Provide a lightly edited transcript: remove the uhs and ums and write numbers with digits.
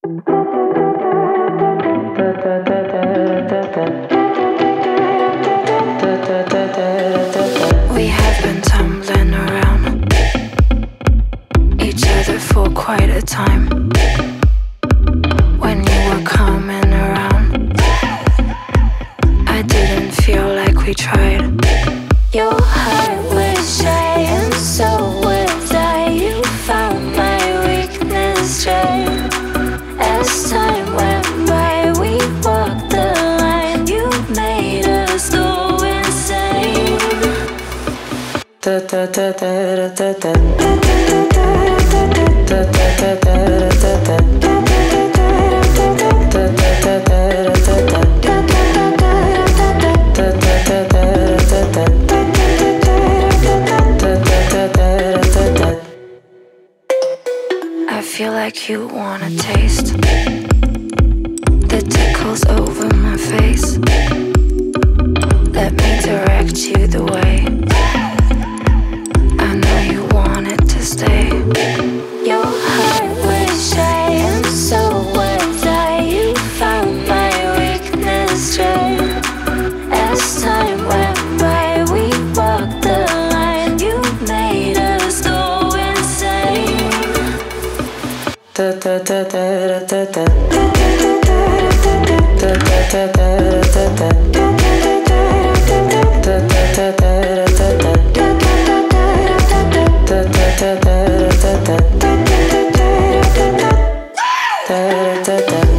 We have been tumbling around each other for quite a time. When you were coming around, I didn't feel like we tried. Your heart was shy and so was I. You found my weakness straight. As time went by, we walked the line. You made us go insane. Da da da da da da da da da da da da. I feel like you wanna taste the tickles over my face. Let me direct you the way. I know you wanted to stay. Your heart was shy and so was I. You found my weakness straight. As time went by, we walked the line. You made us go insane. Da da da da da da da da da da da da da